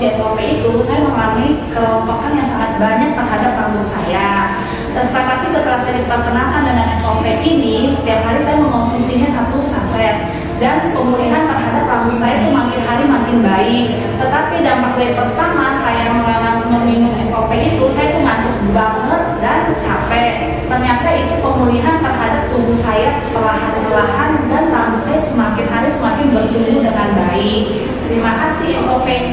mengkonsumsi SOP itu, saya mengalami kelompokan yang sangat banyak terhadap rambut saya. Tetapi setelah saya diperkenalkan dengan SOP ini, setiap hari saya mengkonsumsinya 1 saset. Dan pemulihan terhadap rambut saya itu makin hari makin baik. Tetapi dampak dari pertama saya meminum SOP itu, saya tuh ngantuk banget dan capek. Ternyata itu pemulihan terhadap tubuh saya perlahan-lahan dan rambut saya semakin hari semakin bertumbuh dengan baik. Terima kasih SOP.